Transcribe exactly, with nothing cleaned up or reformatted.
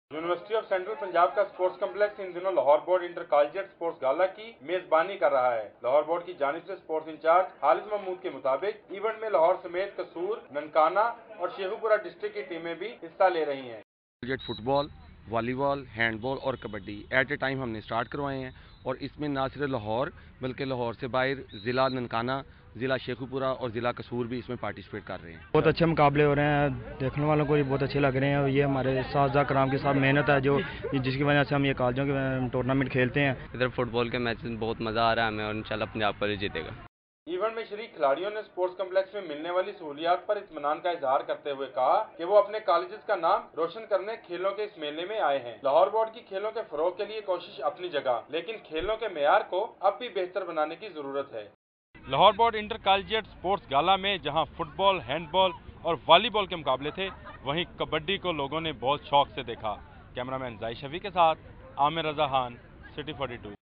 University of central Punjab का sports complex इन दिनों Lahore board inter collegiate sports gala की मेजबानी कर रहा है। लाहौर बोर्ड की जानिब से स्पोर्ट्स इंचार्ज खालिद महमूद के मुताबिक इवेंट में लाहौर समेत कसूर, ननकाना और शेखुपुरा डिस्ट्रिक्ट की टीमें भी हिस्सा ले रही हैं। फुटबॉल, वॉलीबॉल, हैंडबॉल और कबड्डी एट ए टाइम हमने स्टार्ट करवाए हैं और इसमें ना सिर्फ लाहौर बल्कि लाहौर से बाहर ज़िला ननकाना, ज़िला शेखुपुरा और ज़िला कसूर भी इसमें पार्टिसिपेट कर रहे हैं। बहुत अच्छे मुकाबले हो रहे हैं, देखने वालों को भी बहुत अच्छे लग रहे हैं और ये हमारे साथी कराम के साथ मेहनत है जो जिसकी वजह से हम ये कॉलेजों के टूर्नामेंट खेलते हैं। इधर फुटबॉल के मैच में बहुत मज़ा आ रहा है हमें और इंशाल्लाह पंजाब पर ही जीतेगा। इवेंट में शरीक खिलाड़ियों ने स्पोर्ट्स कम्प्लेक्स में मिलने वाली सहूलियात पर इत्मीनान का इजहार करते हुए कहा कि वो अपने कॉलेजेस का नाम रोशन करने खेलों के इस मेले में आए हैं। लाहौर बोर्ड की खेलों के फरोग के लिए कोशिश अपनी जगह, लेकिन खेलों के मेयार को अब भी बेहतर बनाने की जरूरत है। Lahore board inter collegiate sports gala में जहां फुटबॉल, हैंडबॉल और वॉलीबॉल के मुकाबले थे, वहीं कबड्डी को लोगों ने बहुत शौक से देखा। कैमरामैन जाय शफी के साथ Aamir Raza Khan, city forty to.